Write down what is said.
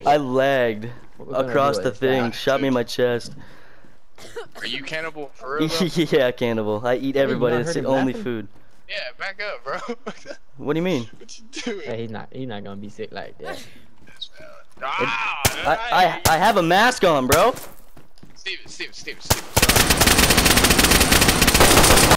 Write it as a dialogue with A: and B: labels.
A: I lagged across the thing,
B: that.
A: shot me in my chest.
C: Are you cannibal for real though?
A: Yeah, cannibal. I eat everybody.
B: not
A: That's
B: heard
A: the
B: him
A: only
B: laughing?
A: food.
C: Yeah, back up, bro.
A: What do you mean?
C: What you doing?
B: Hey, he's not gonna be sick like that.
A: I have a mask on, bro.
C: Steven.